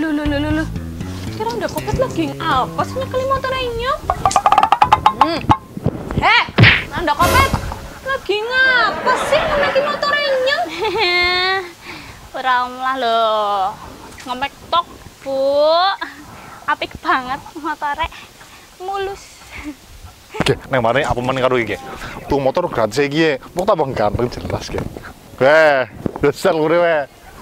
Lu. Sekarang udah kopet lagi apa sih nyekelin motornya? Udah kopet lagi ngapa sih ngemekin motornya? Uramlah loh. Ngemek tok, Bu. Apik banget motornya. Mulus. Oke, neng mari apa meneh karo iki? Tuh motor gratis iki, mau tambah ganteng jelas ge. Besar gue weh.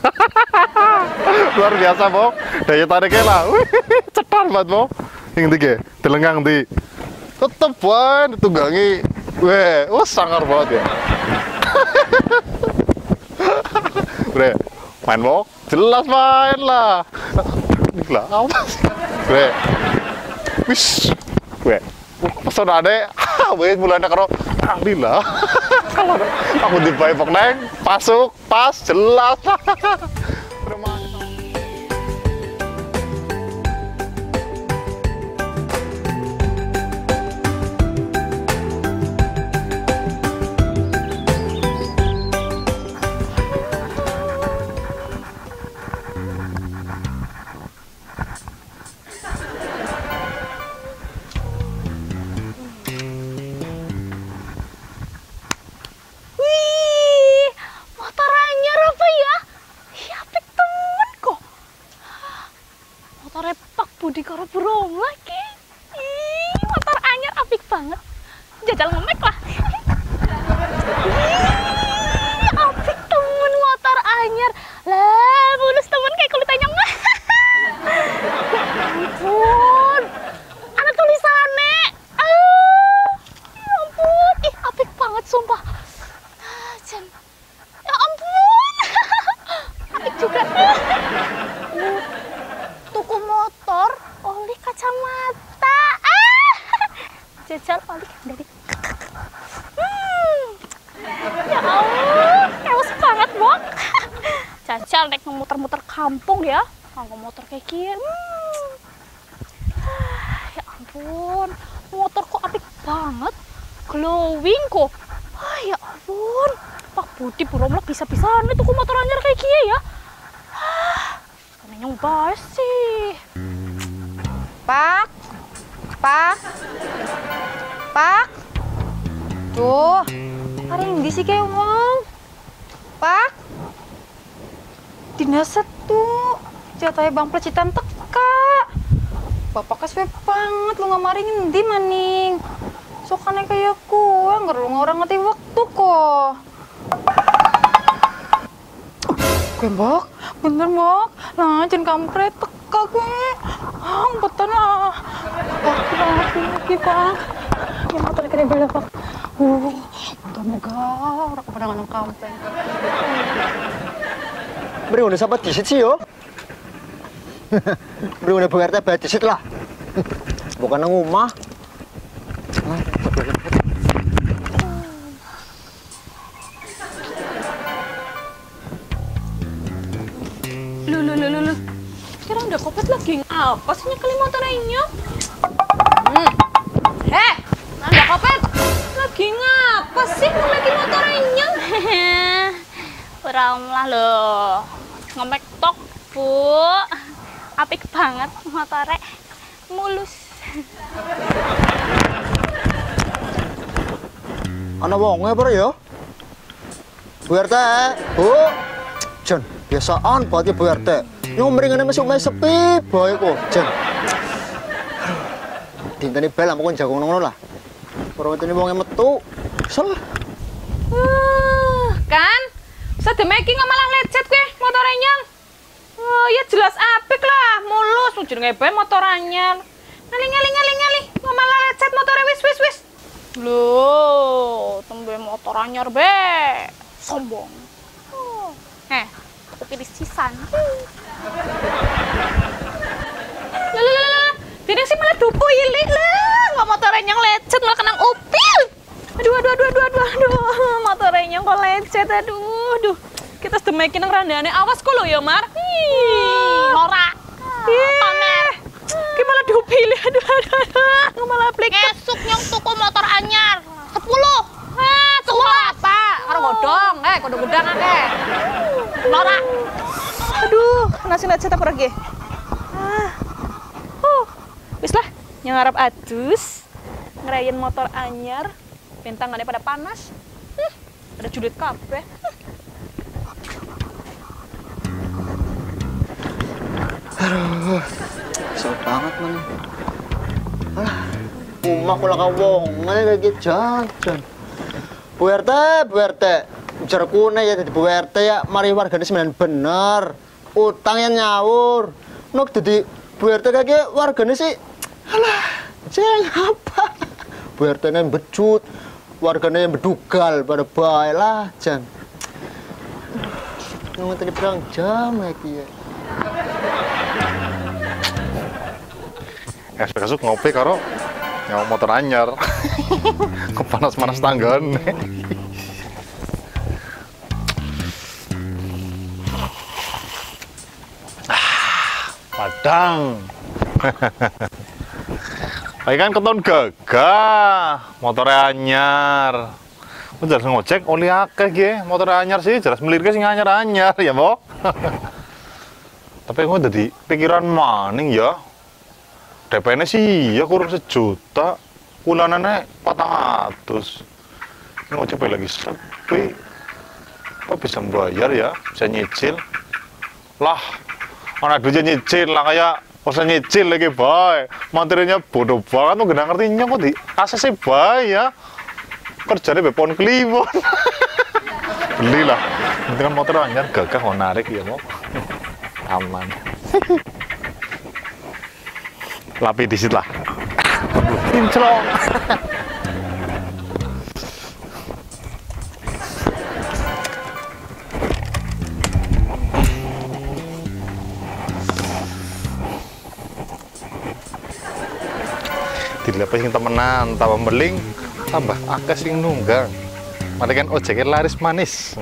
Luar biasa, Bok. Daya tariknya lah. Cetar banget, Bok. Yang tiga, telenggang di. Tetep banget ditunggangi. Wah sangar banget ya. Bre, main, Bok. Jelas main lah. Gila, apa sih? Bre. Wis. Pesona adek. Wes mulai karo alhamdulillah. Kalau aku dibayar neng, masuk, pas, jelas. Budi karo burung lagi. Ih, motor anyar apik banget. Jajal ngemek lah. Ih, apik temen motor anyar. Lah, mulus temen kayak kulit anyang. Ya ampun. Ada tulisannya. Ya ampun. Ih, apik banget sumpah. Jen. Ya ampun. Apik juga. Tuku motor oli kacamata. Jajal oli dari. Ya Allah, kewas banget, Bok. Jajal naik muter-muter kampung ya. Kalau motor kayak gini. Ya ampun, motor kok apik banget. Glowing kok. Ya ampun, Pak Budi Buromlah bisa-bisaan tuku motor anyar kayak gini ya. Yang bahas sih. Pak. Tuh, hari ini sih kayak ngomong. Pak. Dinas tuh, jatahnya Bang Plecitan teka. Bapak kasih banget, lu nggak maringin di maning. Sokannya kayak gue, nggak orang ngerti waktu kok. Bok, bener Bok. Nah, jangan kampret teka gue. Betul lah. Bok, lagi Bang. Ya motor kena bela Bok. Moga-moga orang kepandangan kampret. Beri udah sampai disit sih yo. Beri udah BRT bayar disit lah. Bukan nang rumah. Lu. Sekarang udah kopet lagi apa sih nyekelin motornya? Udah kopet lagi ngapa sih ngemekin motornya? Uramlah loh. Ngemek tok, Bu. Apik banget motornya. Mulus. Ana wonge apa ya? BRT, Bu. Jon, biasaan buat BRT. Yang mendingan masuk main sepi, bae kok, Jon. Dinteni bel aku kon jago ngono lah. Ora ngene wonge metu. Sel. Kan? Saya making malah lecet gue motornya. Ya jelas apik lah, mulus ujur ngebe motornya. Ngali. Malah lecet motornya wis. Loh, tembe motor anyar be. Sombong. Aku pilih sisan. Dene sih malah dupu ilik lah. Nggak motornya yang lecet malah kenang upil. Aduh. Motornya kok lecet, aduh. Kita sedemikian nang randane. Awas ku lo ya, Mar. Norak. Pamer. Gimana diupilih? Aduh. Malah plik. Esuk nyong tuku motor anyar. 10. 10 apa? Karo godong. Godong gudang akeh. Norak. Aduh, nasi lecet apa lagi? yang ngarep adus, ngerayain motor anyar, bentangannya pada panas. Ada julid kabeh. Aduh, kesel banget man. Umah kula kawongan lagi jajan. Bu RT, jarku ya jadi Bu RT ya, mari warganya sembilan bener. Utang yang nyawur. Nuk jadi Bu RT kayak warganya sih. Alah, jeng apa? Bu RT yang becut, warganya yang bedugal pada baik lah, jeng. Nunggu tadi perang jam lagi ya. Besok ngopi karo nyawa motor anyar. Kepanas-panas tanggan. Padang. Kayak kan keton gagah, motornya anyar. Jelas ngocek oli akeh ge, motor anyar sih jelas melirke sing anyar-anyar ya, Mbok. Tapi gue jadi pikiran maning ya. DP-nya sih ya kurang 1 juta, bulanannya 400. Ngocek lagi sepi. Kok bisa bayar ya? Bisa nyicil. Lah, mana duitnya nyicil lah kayak usah nyicil lagi bay. Materinya bodoh banget tuh gak ngertinya kok di ACC bay ya. Kerjanya bepon kliwon. Belilah. Dengan motor anyar gagah mau narik ya mau. Aman. Lapi di situ lah. Kinclong. Dilihat sing temenan, tambah beling, tambah akeh sing nunggang. Mari kan ojeknya laris manis.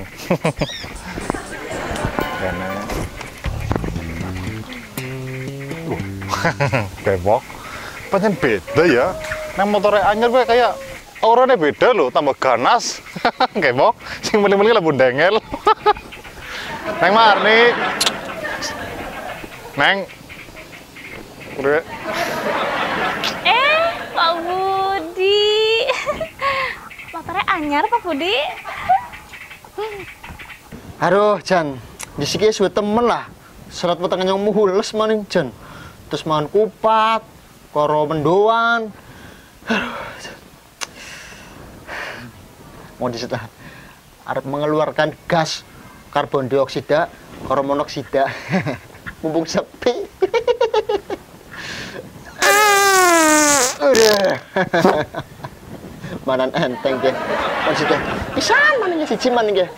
Bebok, pancen beda ya. Nang motornya anyar gue kayak auranya beda loh, tambah ganas. Kebok, sing meli-meli lah bundengel. Neng Marni, Neng, udah. Pak Budi. Motornya anyar Pak Budi. Aduh, Jan, di sini sudah temen lah. Serat petang yang muhules maning Jan. Terus mangan kupat, koro mendoan. Mau disita. Arep mengeluarkan gas karbon dioksida, koro monoksida. Mumpung sepi. Udah. Manan enteng ge. Maksudnya, pisan mananya siji man ge.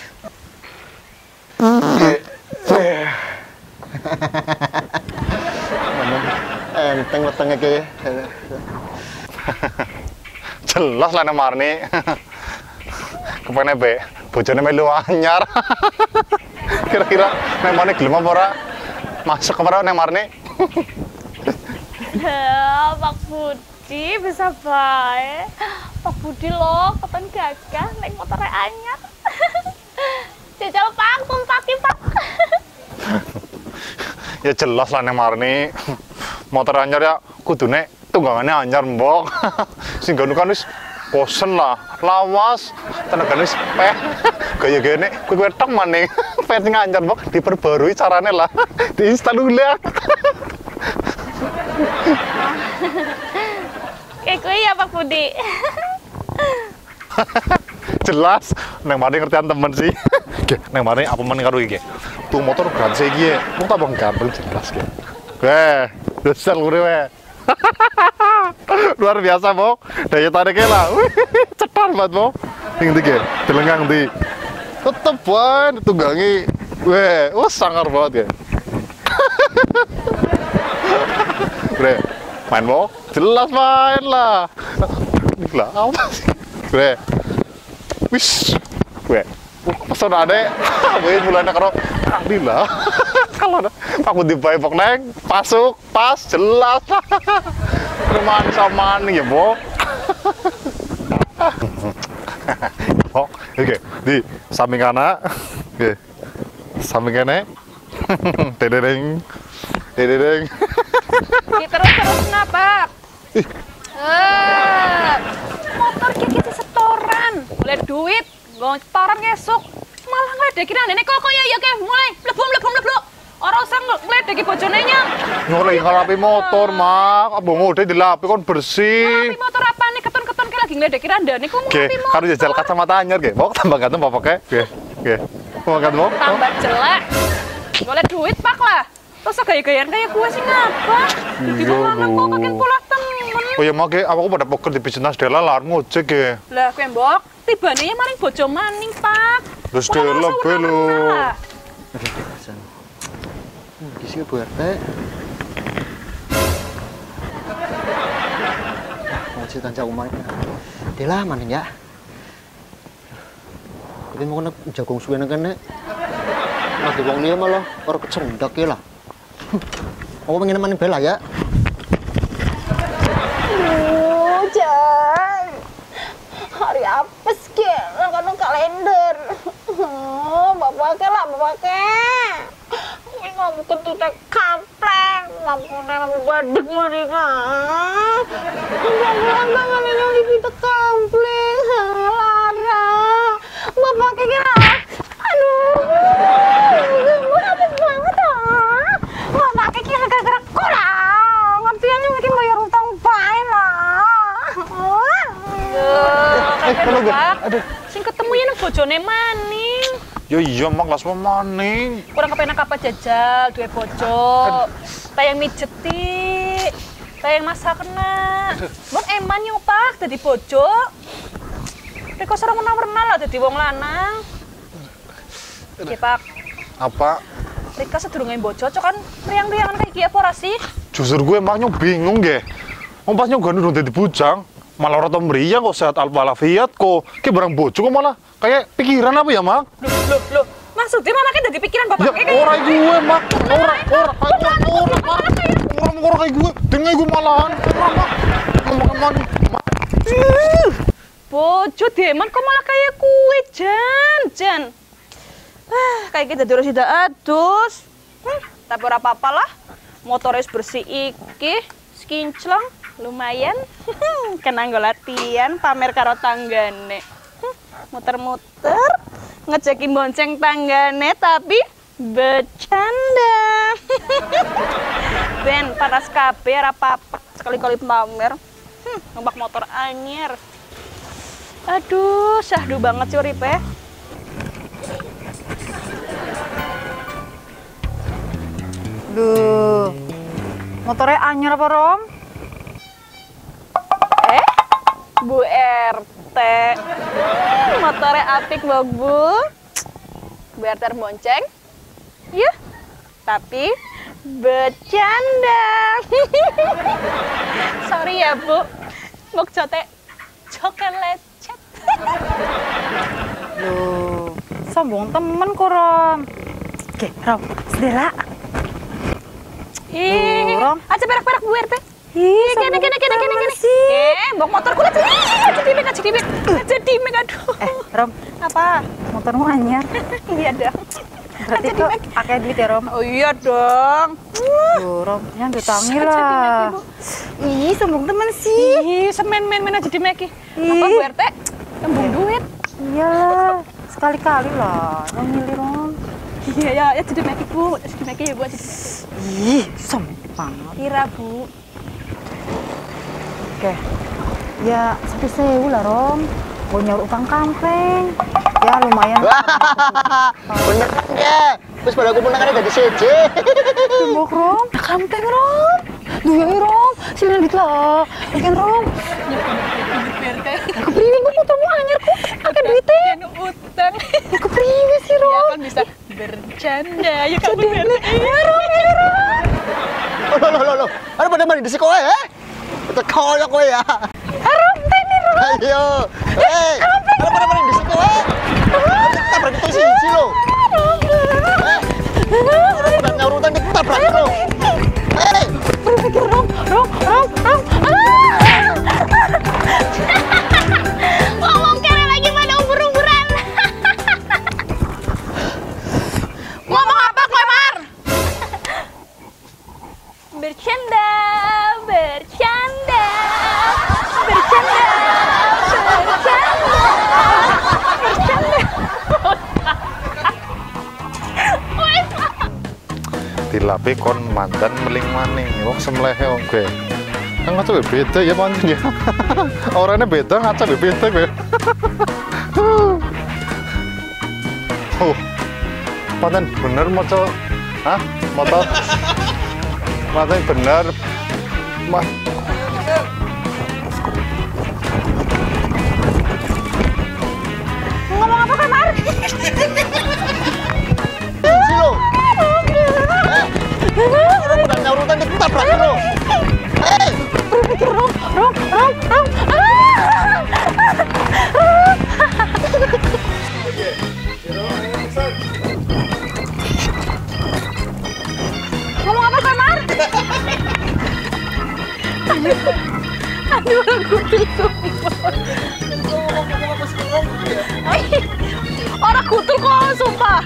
Enteng wetenge ge. Jelas lah Neng Marni. Kepene be, bojone melu anyar. Kira-kira Neng Marni gelem apa ora? Masuk ke ora Neng Marni? Pak Budi bisa baik. Pak Budi loh, kapan gagah naik motornya anyar. Jajal Pak, tumpati Pak. Ya jelas lah Neng Marni. Motor anyar ya kudune tunggangannya anyar mbok. Sing ganu kan wis bosen lah, lawas, tenagane spek. Gaya-gayane kuwi tok maning. Pet sing anyar mbok diperbarui carane lah. Diinstal ulang. Kayak gue ya Pak Budi. Jelas, Neng Marni ngertian temen sih. Neng Marni apa meneng karo iki? Tuh motor gratis iki. Mau tabang ganteng jelas ge. Weh, dasar gue weh. Luar biasa, Mo. Daya tariknya lah. Cetar banget, Mo. Yang ndi ge? Delenggang ndi? Tetep ban tunggangi. Weh, sangar banget ge. Bre, main Mo? Jelas main lah. Gila, apa sih? Bre. Wis. Bre. Pesan adek. Wih, mulanya karo alhamdulillah. Kalau ada Pak Budi Baipok Neng, masuk, pas, jelas. Rumah sama nih ya, Bo. Oh, oke, di samping kanan, oke, samping kanan, dedeng, dedeng. Terus kenapa? Motor kiki di setoran. Boleh duit, nggo setoran esuk. Malah ngledekin andene kok ya kayak mulai mlebu. Ora usah ngledeki bojone nyang. Nyoleh ngelapi motor, Mak. Abang ngode dilapi kon bersih. Ngelapi motor apa nih keton-keton kayak lagi ngledeki randane kok Oke, ngelapi motor. karo jajal kacamata anyar ge. Bok tambah ganteng apa pakai? Oke. Mau ganteng, Bok? Tambah jelek. Boleh duit pak lah. Terus gaya-gayaan kayak gue sih ngapa? Di Iya, mana kok Lu. kakek pola temen. Oh ya, Mak, aku pada poker di Pijenas Dela lar ngojek ge. Lah kowe mbok, tibane ya maling bojo maning, Pak. Terus Ora dia usah lebih, Lu. ulang-ulang lah. Di sini Bu RT. Mau cerita jauh main. Delah maning ya. Tapi mau kena jagung suwe nang kene. Lagi wong liya malah ora kecendak ya lah. Aku pengen maning bela ya. Jan. Hari apa sih? Nang kalender. Bapak lah, bapak. Ini mau ketutek kapleng, mau badek mereka. Enggak yang dipita kapleng, Lara. Bapak kira, aduh, habis banget ah. Bapak kira gara-gara kurang, ngertiannya mungkin bayar utang bae lah. Kalau gak, Aduh, sing ketemu ya nang bojone maning. ya iya, Mak, las maning. Kurang kepenak apa jajal, duwe bojo. Tayang mijeti. Tayang masakna. Mun eman nyopak dadi bojo. Reko sareng menang-menang lah dadi wong lanang. Nggih, Pak. Apa? Rika sedurunge bojo cok kan riang-riangan kayak iki apa ora sih? Justru gue emangnya bingung ge. Om pas nyoba nurun jadi bujang, malah orang meriang kok sehat walafiat kok. Kayak barang bojo kok malah kayak pikiran apa ya, Mak? Loh. Maksudnya malah kayak dadi pikiran bapak Ya kayak orang gue, Mak. Orang kayak gue. Dengan gue malahan. Orang, Mak. Ngomong-ngomong, Mak. bojo deman kok malah kayak kue Jan. Kayak kita terus tidak adus. Tapi ora apa-apa lah. Motornya bersih iki, skinclong, lumayan. Kena nggo latihan pamer karo tanggane. Muter-muter, ngecekin bonceng tanggane tapi bercanda. Ben panas kabeh ora apa-apa, sekali-kali pamer. Numpak motor anyar. Aduh, syahdu banget sih uripe. Duh, motornya anyar apa, Rom? Bu RT. Motornya apik, Mbak Bu. Bu RT bonceng. Ya, tapi bercanda. Sorry ya, Bu. Mau cote cokel lecet. Duh, sombong temen kok, Rom. Oke, Rom, sedela. Ih, Rom. aja perak-perak Bu RT. Ih, Kene. sih. Bok motorku aja dimek, aduh. Rom, Apa? motormu anyar. Iya dong. Berarti kok pakai duit ya, Rom? Oh iya dong. Duh, Rom, yang ditangi Aja lah. dimek, Ibu. Ih, sombong temen sih. Ih, semen aja dimeki. Ih. Apa Bu RT? Tembung duit. Iyalah, sekali-kali lah. Yang milih, Rom. Iya ya jadi meki Bu, jadi meki ya Bu. Ih, sombong banget. Kira Bu. Oke, ya 1.000 lah, Rom. Mau nyaur utang kampeng. Ya lumayan. Bener kan ya? Terus pada aku menang dari CJ. Tembok, Rom. Kampeng, Rom. Duh ya, Rom. Sini duit lah. Ikan, Rom. Kepriwe kok motormu anyar kok. Pakai duitnya. Yang utang. Kepriwe sih, Ya Rom. kan bisa bercanda ya kan Bu RT. Iya, Rom. Iya, Rom. Loh. Ada pada mandi di kowe ya? Kita koyok kowe ya. Rom, ini, Rom. Ayo. Ada pada mandi di kowe. Kita berarti itu sih lo. Udah nyaurutan kita berarti lo. Berpikir, Rom. Ngomong kere lagi pada ubur-uburan. Ngomong apa kowe, Mar? Bercanda. dilapi kon mandan meling maning wong semlehe oke kan ngaco beda ya pancen ya orangnya beda ngaco beda gue pancen bener moco motor pancen bener mah Ngomong apa Kamar? Silo. Udah urutan ditabrak lo. Berpikir Rom. Ngomong apa Kamar? Aduh, aku bingung. Orang kutul kok, sumpah.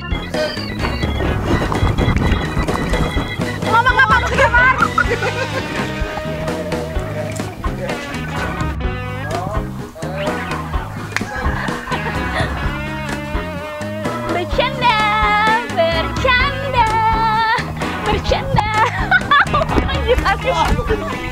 Ngomong apa Kamar? Bercanda. Anjir,